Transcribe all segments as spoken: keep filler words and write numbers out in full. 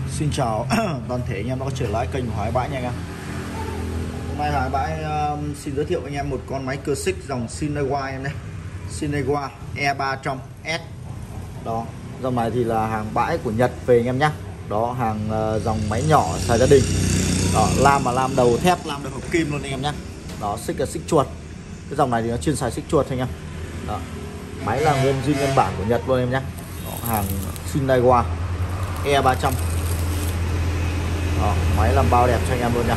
Xin chào toàn thể anh em đã có trở lại kênh của Hải Bãi nha anh em. Hôm nay Hải Bãi uh, xin giới thiệu với anh em một con máy cưa xích dòng Shineiwa em nhé. Shineiwa E ba trăm S. Đó, dòng này thì là hàng bãi của Nhật về anh em nhé. Đó, hàng uh, dòng máy nhỏ xài gia đình. Đó, lam mà lam đầu thép, lam đầu hợp kim luôn anh em nhé. Đó, xích là xích chuột. Cái dòng này thì nó chuyên xài xích chuột thôi anh em. Đó, máy là nguyên zin nguyên bản của Nhật luôn em nhé. Đó, hàng Shineiwa E ba trăm. Đó, máy làm bao đẹp cho anh em luôn nha,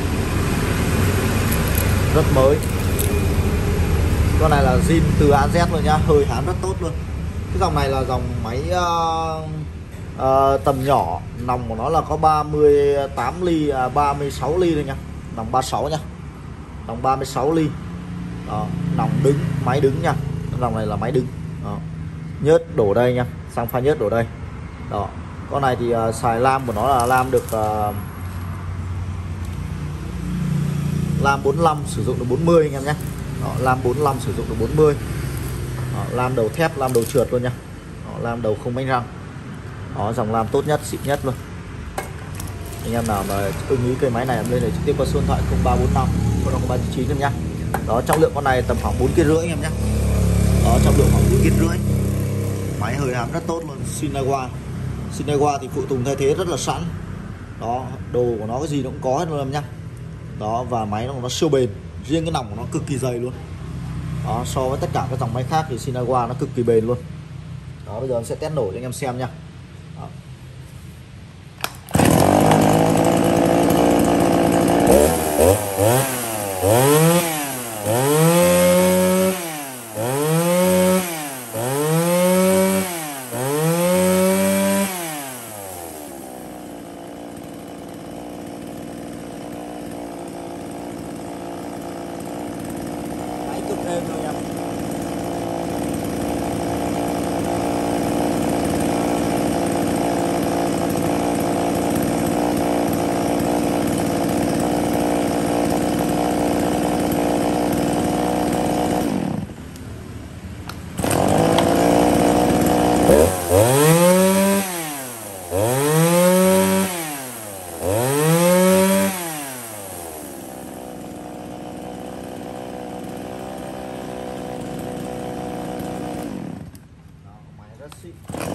rất mới. Con này là zin từ A Z luôn nhá, hơi hán rất tốt luôn. Cái dòng này là dòng máy uh, uh, tầm nhỏ, nòng của nó là có ba mươi tám ly, à, ba mươi sáu ly thôi nha, nòng ba mươi sáu nha, nòng ba mươi sáu ly. Đó, nòng đứng, máy đứng nha, dòng này là máy đứng. Đó, nhớt đổ đây nha, sang pha nhớt đổ đây. Đó, con này thì uh, xài lam của nó là lam được uh, lam bốn mươi lăm, sử dụng được bốn mươi anh em nhé. Đó, lam bốn mươi lăm sử dụng được bốn mươi. Đó, lam đầu thép, lam đầu trượt luôn nha. Đó, lam đầu không bánh răng. Đó, dòng lam tốt nhất, xịn nhất luôn. Anh em nào mà ưng ý cây máy này em lên để trực tiếp qua số điện thoại không ba bốn năm không không ba chín em nhé. Đó, trọng lượng con này tầm khoảng bốn ki lô gam anh em nhé. Đó, trọng lượng khoảng bốn ki lô gam. Máy hơi hám rất tốt luôn. Shineiwa Shineiwa thì phụ tùng thay thế rất là sẵn. Đó, đồ của nó cái gì nó cũng có hết luôn em nhá. Đó, và máy nó, nó siêu bền. Riêng cái nòng của nó cực kỳ dày luôn. Đó, so với tất cả các dòng máy khác thì Shineiwa nó cực kỳ bền luôn. Đó, bây giờ em sẽ test nổ cho anh em xem nha. Đó. Cực êm luôn nha. Rất xịn.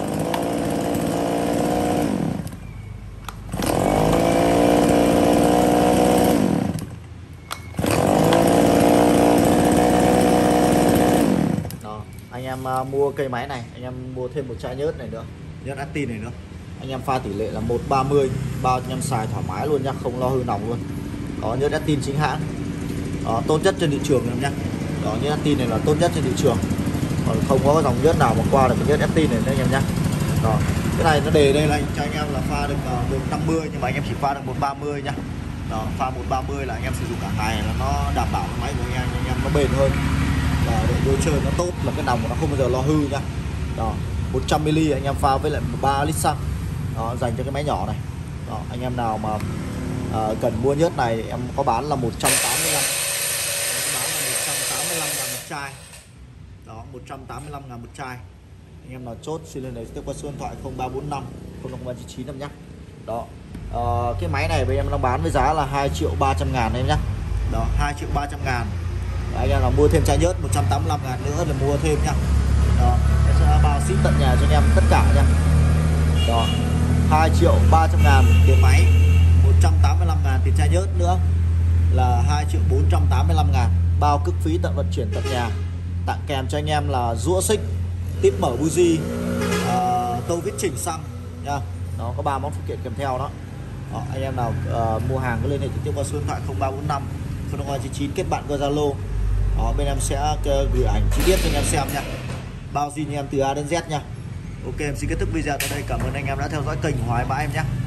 Đó, anh em uh, mua cây máy này, anh em mua thêm một chai nhớt này nữa, nhớt actin này nữa. Anh em pha tỷ lệ là một ba mươi, bao anh em xài thoải mái luôn nha, không lo hư nòng luôn. Đó, nhớt actin chính hãng. Đó, tốt nhất trên thị trường em nhé. Đó, nhớt actin này là tốt nhất trên thị trường. Còn không có cái dòng nhớt nào mà qua được cái nhớt actin này nữa anh em nhé. Đó, cái này nó đề đây là cho anh em là pha được uh, một năm mươi, nhưng mà anh em chỉ pha được một ba mươi nha. Đó, pha một ba mươi là anh em sử dụng cả ngày là nó đảm bảo cái máy của anh em, anh em nó bền hơn và độ vô chơi nó tốt, là cái nòng của nó không bao giờ lo hư nha. Đó, một trăm mi li lít anh em pha với lại ba lít xăng. Đó, dành cho cái máy nhỏ này. Đó, anh em nào mà uh, cần mua nhớt này em có bán là một trăm tám mươi lăm, bán là một trăm tám mươi lăm ngàn một chai. Đó, một trăm tám mươi lăm ngàn một chai. Anh em nào chốt xin lên này tiếp qua số điện thoại không ba bốn năm không không ba chín em nhé. Đó, à, cái máy này bây em đang bán với giá là hai triệu ba trăm ngàn em nhé. Đó, hai triệu ba trăm ngàn. Anh em nào mua thêm chai nhớt một trăm tám mươi lăm ngàn nữa là mua thêm nhá. Đó, em sẽ bao ship tận nhà cho anh em tất cả nha. Đó, hai triệu ba trăm ngàn tiền máy, một trăm tám mươi lăm ngàn tiền chai nhớt nữa là hai triệu bốn trăm tám mươi lăm ngàn, bao cước phí tận vận chuyển tận nhà. Tặng kèm cho anh em là rũa xích, tiếp mở buji, uh, tô vít chỉnh xăng nha. Nó có ba món phụ kiện kèm theo đó. Đó, anh em nào uh, mua hàng cứ liên hệ trực tiếp qua số điện thoại không ba bốn năm không không ba chín, kết bạn qua Zalo. Đó, bên em sẽ uh, gửi ảnh chi tiết cho anh em xem nha. Bao zin anh em từ A đến Z nha. Ok, em xin kết thúc video tại đây. Cảm ơn anh em đã theo dõi kênh của Hải Bãi em nhé.